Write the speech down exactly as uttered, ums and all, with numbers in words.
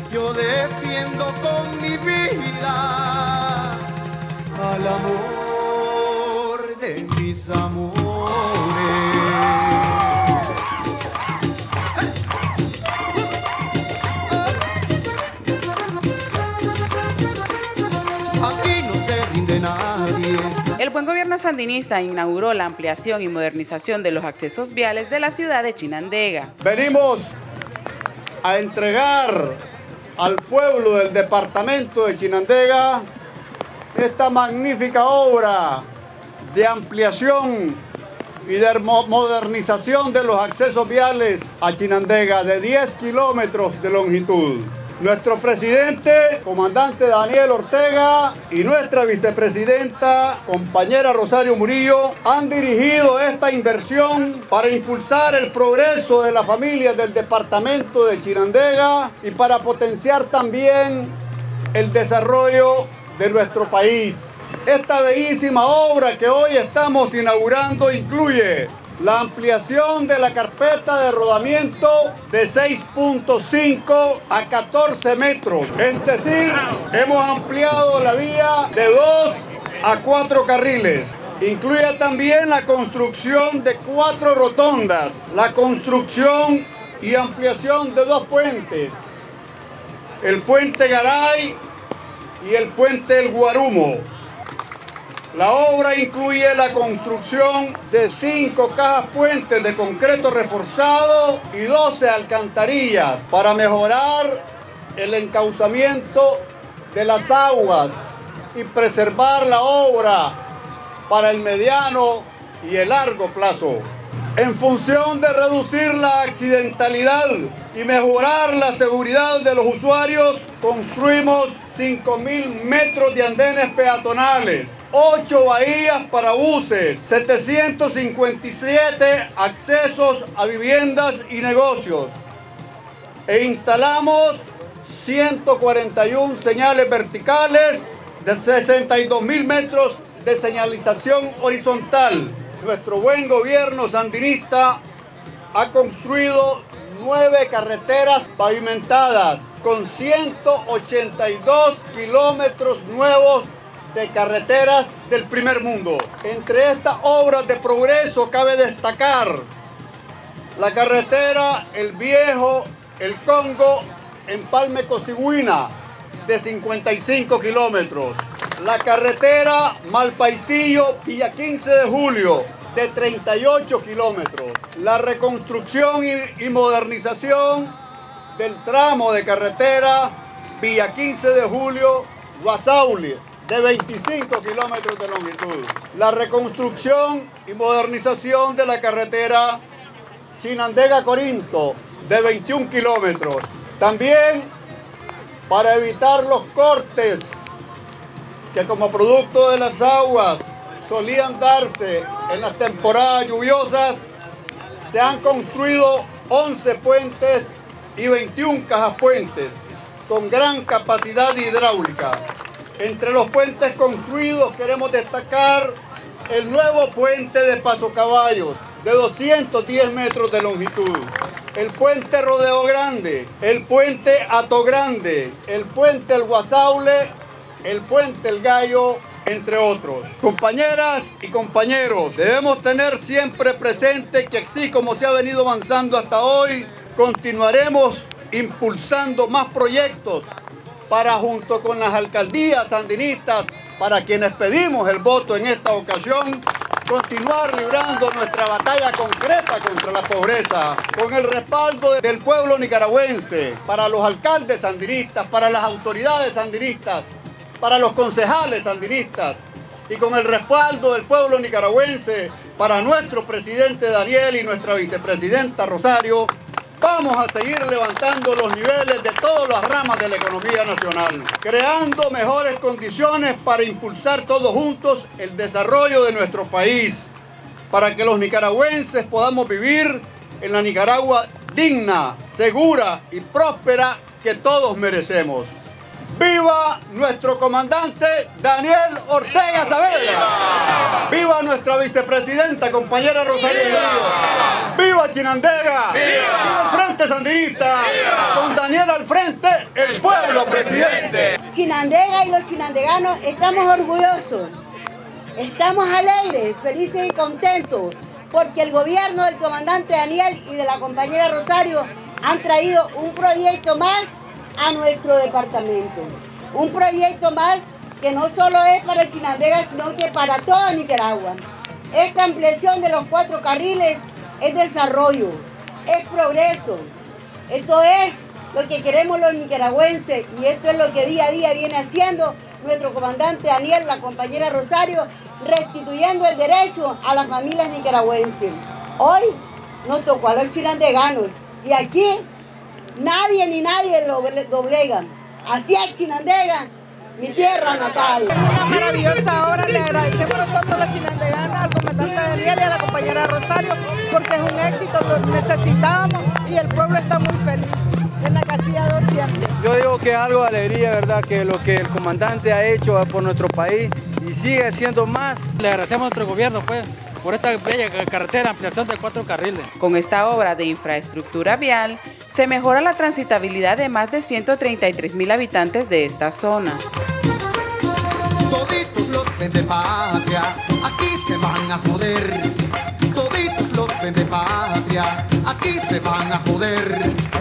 yo defiendo con mi vida al amor de mis amores. Aquí no se rinde nadie. El buen gobierno sandinista inauguró la ampliación y modernización de los accesos viales de la ciudad de Chinandega. Venimos a entregar al pueblo del departamento de Chinandega esta magnífica obra de ampliación y de modernización de los accesos viales a Chinandega de diez kilómetros de longitud. Nuestro presidente, comandante Daniel Ortega, y nuestra vicepresidenta, compañera Rosario Murillo, han dirigido esta inversión para impulsar el progreso de las familias del departamento de Chinandega y para potenciar también el desarrollo de nuestro país. Esta bellísima obra que hoy estamos inaugurando incluye la ampliación de la carpeta de rodamiento de seis punto cinco a catorce metros. Es decir, hemos ampliado la vía de dos a cuatro carriles. Incluye también la construcción de cuatro rotondas, la construcción y ampliación de dos puentes, el puente Garay y el puente El Guarumo. La obra incluye la construcción de cinco cajas puentes de concreto reforzado y doce alcantarillas para mejorar el encauzamiento de las aguas y preservar la obra para el mediano y el largo plazo. En función de reducir la accidentalidad y mejorar la seguridad de los usuarios, construimos cinco mil metros de andenes peatonales, ocho bahías para buses, setecientos cincuenta y siete accesos a viviendas y negocios e instalamos ciento cuarenta y una señales verticales de sesenta y dos mil metros de señalización horizontal. Nuestro buen gobierno sandinista ha construido nueve carreteras pavimentadas con ciento ochenta y dos kilómetros nuevos de carreteras del primer mundo. Entre estas obras de progreso cabe destacar la carretera El Viejo, El Congo, Empalme Cosigüina, de cincuenta y cinco kilómetros. La carretera Malpaisillo, Villa quince de Julio, de treinta y ocho kilómetros. La reconstrucción y, y modernización del tramo de carretera Villa quince de Julio, Guasauli, de veinticinco kilómetros de longitud. La reconstrucción y modernización de la carretera Chinandega-Corinto, de veintiún kilómetros. También para evitar los cortes que como producto de las aguas solían darse en las temporadas lluviosas, se han construido once puentes y veintiún cajas puentes con gran capacidad hidráulica. Entre los puentes construidos queremos destacar el nuevo puente de Paso Caballos, de doscientos diez metros de longitud, el puente Rodeo Grande, el puente Ato Grande, el puente El Guasaule, el puente El Gallo, entre otros. Compañeras y compañeros, debemos tener siempre presente que así como se ha venido avanzando hasta hoy, continuaremos impulsando más proyectos para, junto con las alcaldías sandinistas, para quienes pedimos el voto en esta ocasión, continuar librando nuestra batalla concreta contra la pobreza, con el respaldo del pueblo nicaragüense, para los alcaldes sandinistas, para las autoridades sandinistas, para los concejales sandinistas, y con el respaldo del pueblo nicaragüense, para nuestro presidente Daniel y nuestra vicepresidenta Rosario. Vamos a seguir levantando los niveles de todas las ramas de la economía nacional, creando mejores condiciones para impulsar todos juntos el desarrollo de nuestro país, para que los nicaragüenses podamos vivir en la Nicaragua digna, segura y próspera que todos merecemos. ¡Viva nuestro comandante Daniel Ortega Saavedra! ¡Viva nuestra vicepresidenta, compañera Rosario Murillo! ¡Viva Chinandega! ¡Viva el Frente Sandinista! ¡Viva! Con Daniel al frente, el pueblo pueblo, presidente. Chinandega y los chinandeganos estamos orgullosos, estamos alegres, felices y contentos, porque el gobierno del comandante Daniel y de la compañera Rosario han traído un proyecto más a nuestro departamento. Un proyecto más que no solo es para Chinandega, sino que para toda Nicaragua. Esta ampliación de los cuatro carriles es desarrollo, es progreso. Esto es lo que queremos los nicaragüenses y esto es lo que día a día viene haciendo nuestro comandante Daniel, la compañera Rosario, restituyendo el derecho a las familias nicaragüenses. Hoy nos tocó a los chinandeganos y aquí nadie ni nadie lo doblega. Así es Chinandega, mi tierra natal. Una maravillosa obra, le agradecemos nosotros los chinandeganos al comandante Daniel y a la compañera Rosario porque es un éxito, lo necesitábamos y el pueblo está muy feliz. En la casilla dos siempre. Yo digo que algo de alegría, ¿verdad? Que lo que el comandante ha hecho por nuestro país y sigue haciendo más. Le agradecemos a nuestro gobierno, pues, por esta bella carretera, ampliación de cuatro carriles. Con esta obra de infraestructura vial, se mejora la transitabilidad de más de ciento treinta y tres mil habitantes de esta zona. Toditos los vendepatria, aquí se van a joder. Toditos los vendepatria, aquí se van a joder.